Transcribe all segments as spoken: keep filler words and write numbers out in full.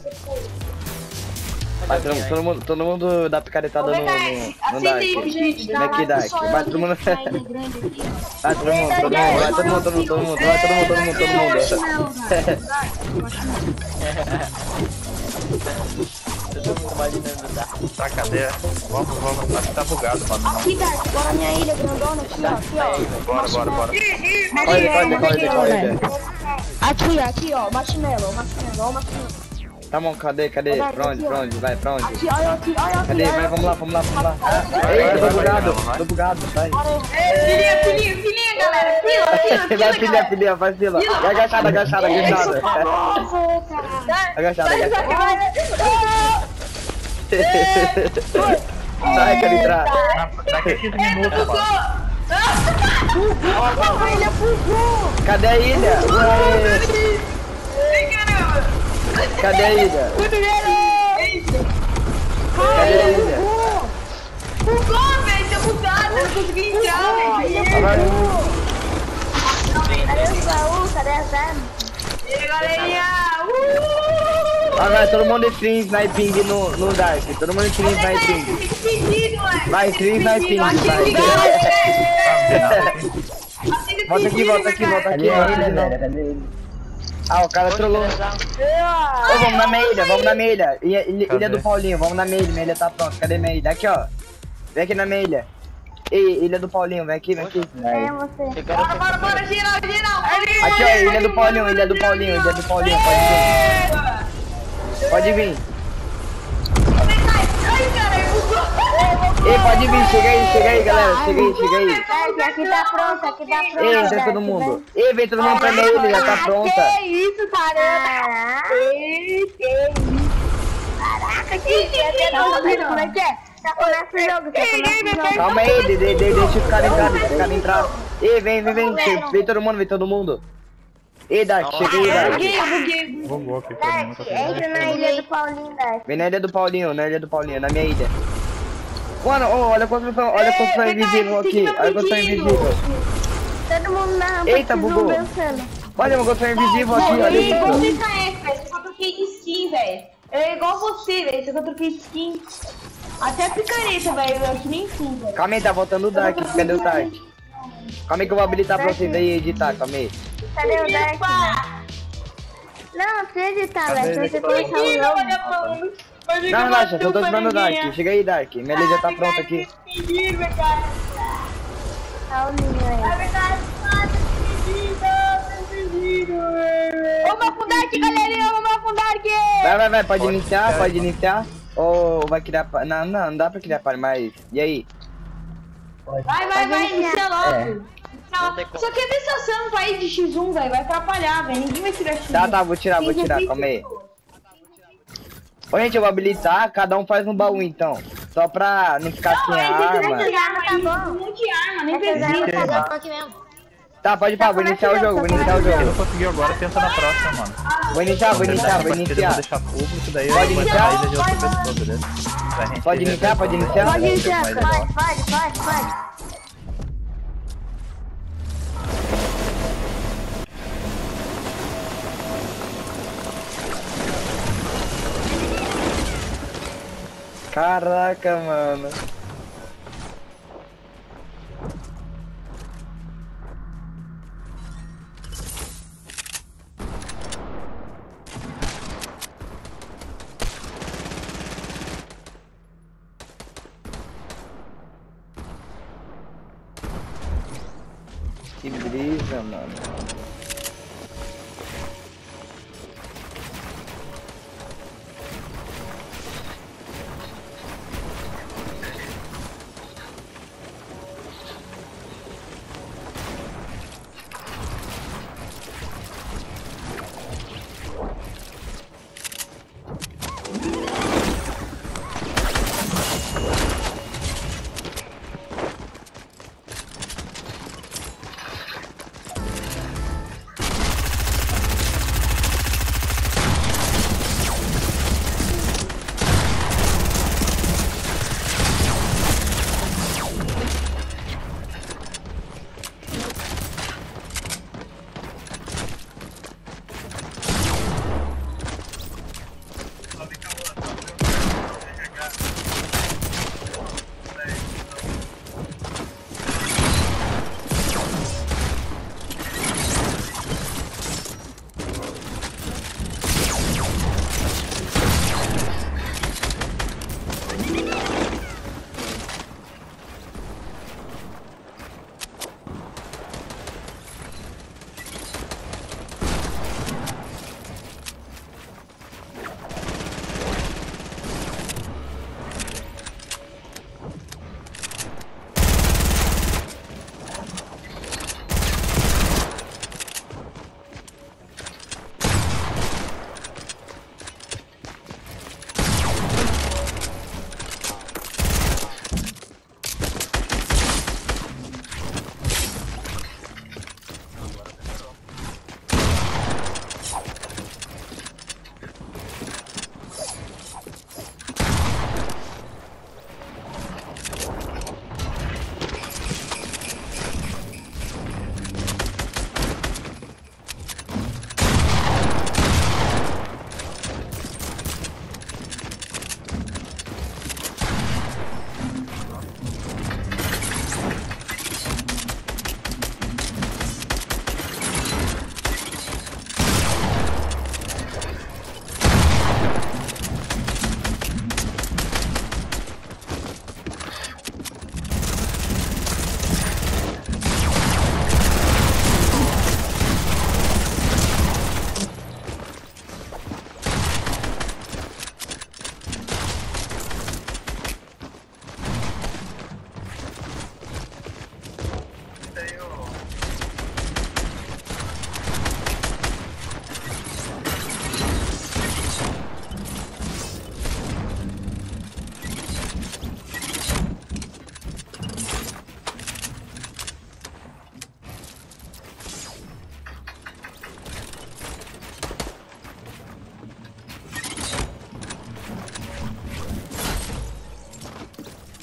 Vai, todo, todo mundo, todo mundo dá picaretada no, no, no Dark. Aqui, Dark. Vai todo mundo. Vai todo mundo, todo mundo, vai todo mundo, todo mundo, todo mundo, vai todo mundo, todo mundo, todo mundo. Todo mundo imaginando, tá? Tá, cadê? Vamos, vamos. Acho que tá bugado, mano. Aqui, Dark, bora minha ilha grandona aqui, ó. Aqui, ó. Bora, bora, bora. Corre, corre, corre, corre. Aqui, aqui, ó. Marshmallow, marshmallow, ó, marshmallow. Tá bom, cadê, cadê? Pra onde, pra onde? Vai, pra onde? Aqui, olha aqui, olha aqui. Cadê? Vai, vamos lá, vamos lá, vamos lá. Eita, tô bugado, tô bugado, sai. Filhinha, filhinha, filhinha, galera. Fila, fila, fila. Vai, filha, filha, vai, fila. Vai agachada, agachada, agachada. Agachada, agachada. Sai, quero entrar. Daqui a quinze minutos, mano. A ilha fugou. Cadê a ilha? Ué. Cadê a ilha? Cadê a ilha? Bugou, velho. Tá bugado. Não consegui entrar, velho. Cadê o Saul? Cadê a Zé? E aí, galerinha. Uh! Ah, vai, todo mundo stream sniping no, no Dark. Todo mundo stream sniping. Vai, stream sniping. Vai. Volta aqui, volta aqui, volta aqui. Ah, o cara trollou. Ô, vamos na minha ilha, vamos na minha ilha. Ilha, ilha, ilha do Paulinho, vamos na minha ilha. Minha ilha tá pronta. Cadê minha ilha? Aqui, ó. Vem aqui na minha ilha. Ei, ilha do Paulinho, vem aqui, vem aqui. É você. Bora, bora, bora, geral, geral. Aqui, ó, ilha do Paulinho, ilha do Paulinho, ilha do Paulinho. Pode vir. Pode vir. Ai, cara, bugou. Ei, pode vir, chega aí, chega aí, galera. Chega aí, chega aí. Aqui tá pronto, aqui tá pronto. Ei, vem todo mundo. Ei, vem todo mundo pra minha ilha, já tá pronta. Que isso, cara? Que isso? Caraca, que que é? Como é que é? Já começa o jogo, já começa o jogo. Calma aí, de, de, de, deixa os caras entrar, deixa os caras entrar. Ei, vem, vem, vem, che- vem todo mundo, vem todo mundo. Ei, Dark, chega aí, Dark. Buguei, buguei. Bugou aqui, todo mundo. Dark, entra na ilha do Paulinho, Dark. Vem na ilha do Paulinho, na ilha do Paulinho, na minha ilha. Mano, oh, olha a construção, olha a construção invisível aqui, olha a construção invisível. Todo mundo na rampa. Eita, vocês vão bugou. vencendo. Olha uma construção invisível aqui, Eu olha igual isso. você tá F, velho. Eu só troquei de skin, velho. Eu é igual você, velho. Só troquei de skin. Até picareta, velho. Eu que nem fui, velho. Calma aí, tá voltando o Dark, cadê o Dark? Calma aí que eu vou habilitar pra vocês aí editar, calma aí. Cadê o Dark? Não, não precisa editar, Cadê velho. ele? Você começar o Mentira, jogo. olha pra mim. Não, relaxa, só tô esperando o Dark. Chega aí, Dark. Minha ilha já tá pronta aqui. Mentira, cara. Paulinho aí. É verdade. Vamos afundar aqui, galerinha. Vamos afundar aqui. Vai, vai, vai, pode iniciar, pode iniciar. Ou vai criar... pa- Não, não, não dá pra criar par, mas... E aí? Vai, vai, vai. Inicia logo. Não, só que a sensação vai de X um, velho. Vai atrapalhar, velho. Ninguém vai tirar X um. Tá, tá, vou tirar, vou tirar, calma aí. Ô, gente, eu vou habilitar, cada um faz um baú, então. Só pra não ficar sem arma. Arma, um monte de arma, nem precisa. aqui mesmo. Tá, pode ir pra, vou iniciar o jogo, vou iniciar o Se não jogo. conseguiu agora, tenta na próxima, mano. Vou iniciar, vou iniciar, vou Vou iniciar. deixar público, daí Pode eu vou iniciar? entrar na ilha de outra pessoa, beleza? Pra gente Pode ver iniciar, a pode versão iniciar? da- Pode iniciar, mais pode, legal. pode, pode, pode. Caraca, mano. Que brisa, mano.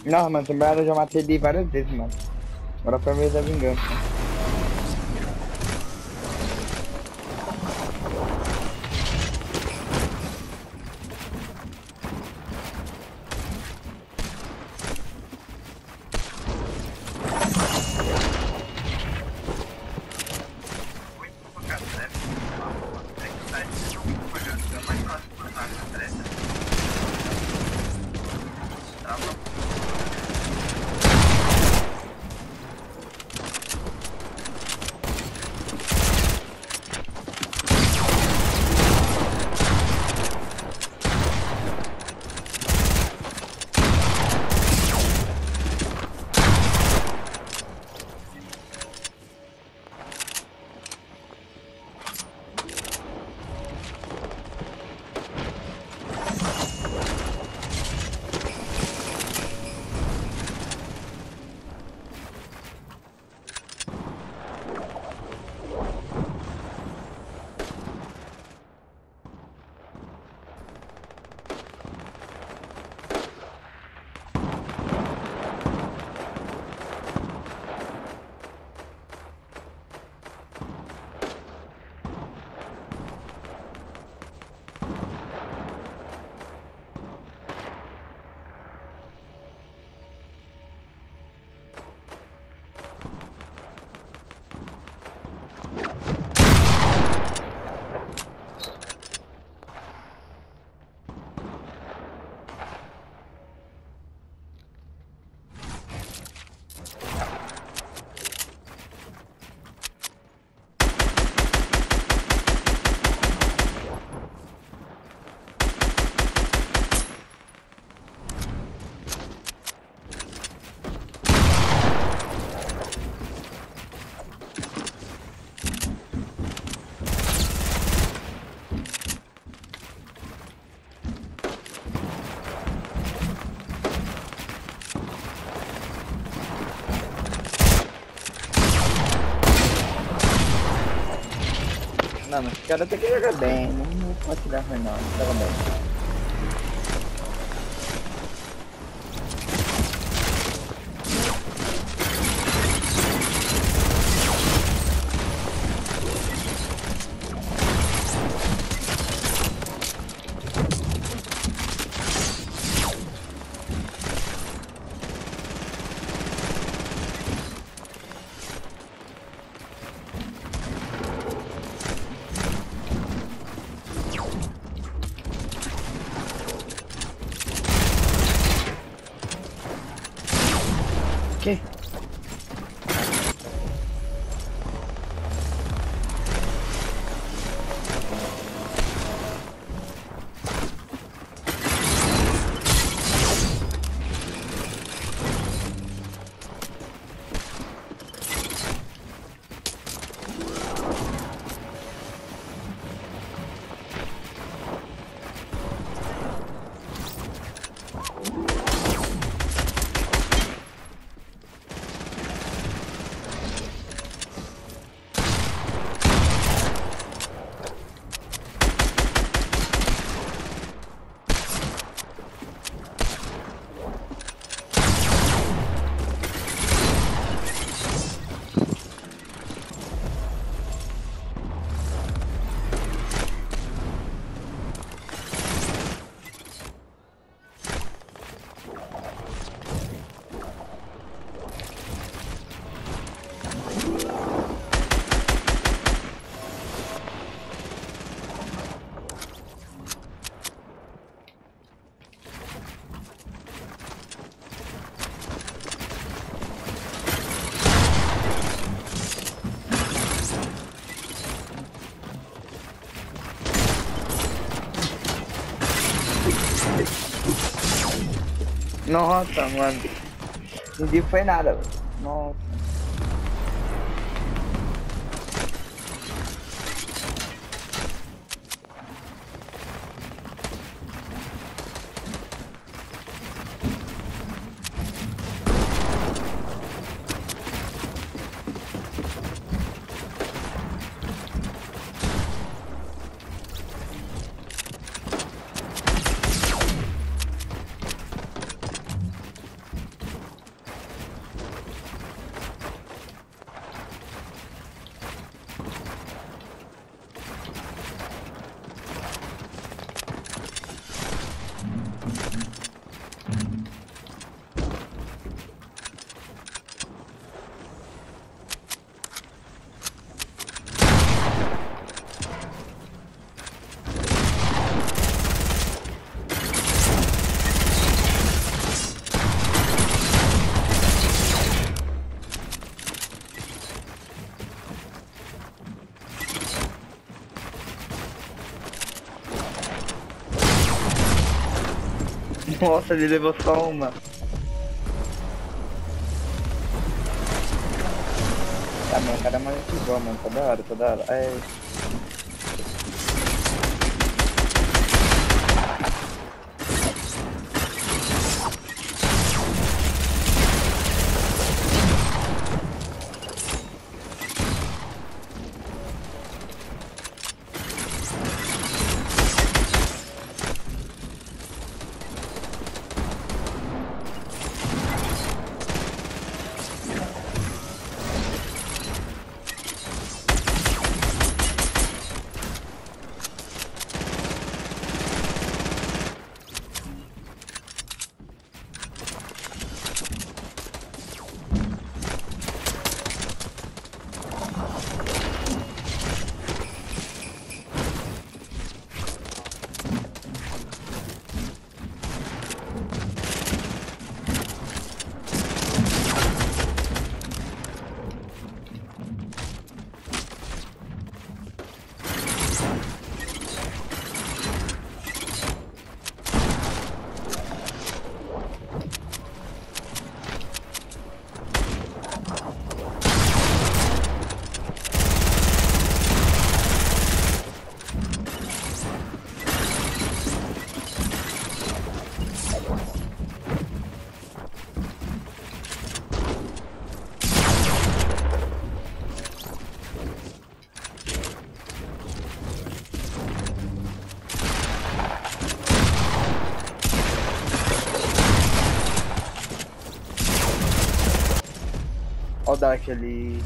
Não, mano, também eu já matei ele várias vezes, mano. Agora foi a vez da vingança. Não, mas esse cara tem que jogar bem, não, não pode tirar ruim não, ele joga bem. Que? Nossa, mano. Não vi foi nada, velho. Nossa. Nossa, ele levou só uma. Tá, mano, o cara é mais igual, mano. Tá da hora, tá da hora. É. Olha o Dark ali.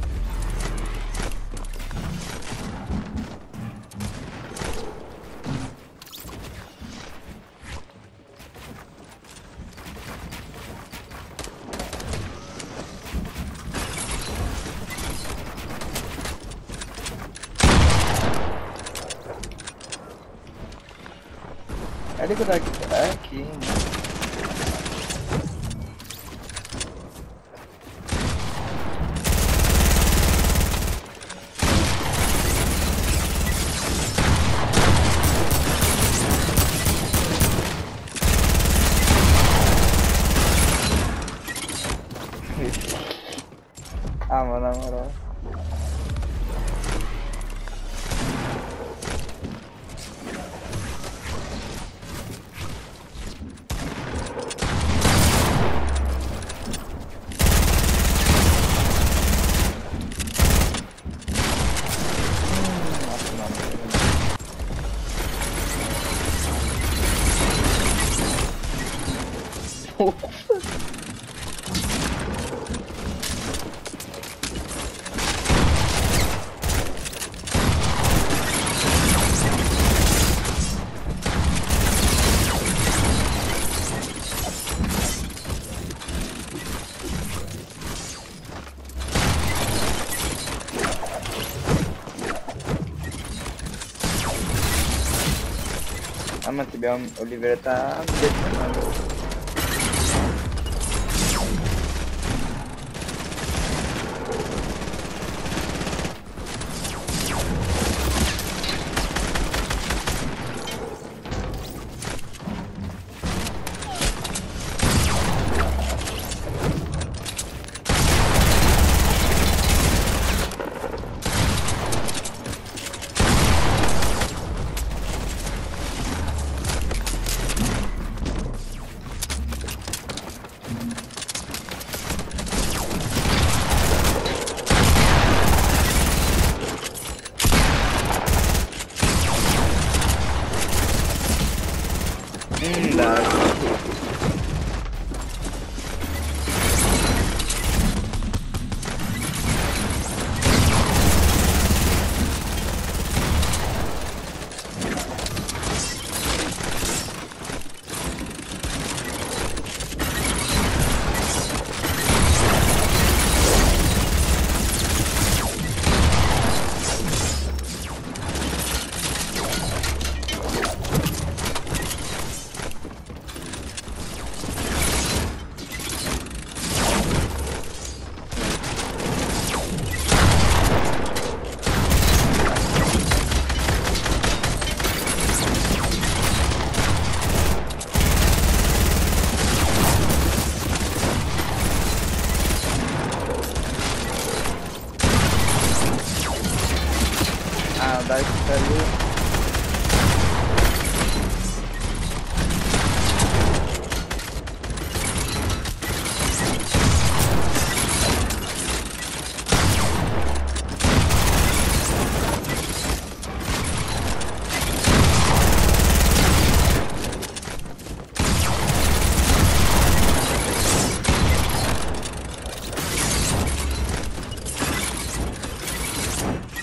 Cadê que o Dark tá? É aqui, mano. Ah, mano, na moral. Ah, mas o Oliveira tá detonando. Hum, dá.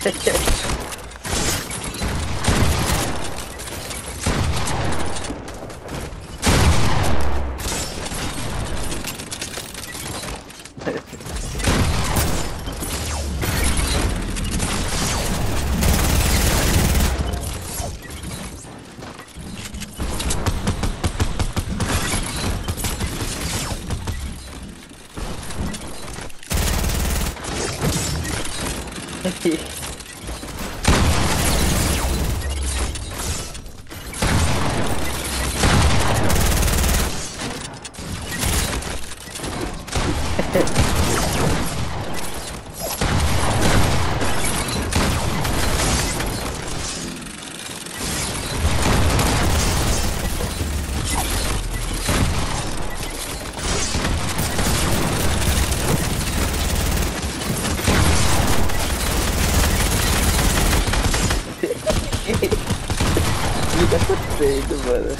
Fica perfeito, mano.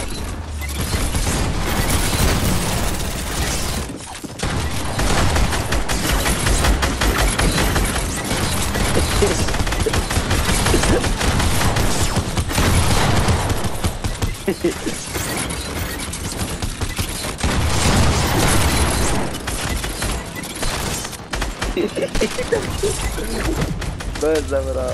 Mano, na moral.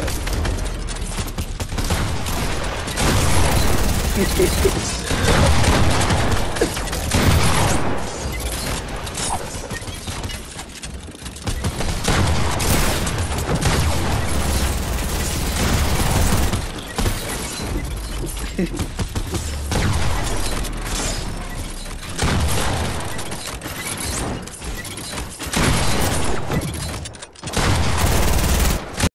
Hehehe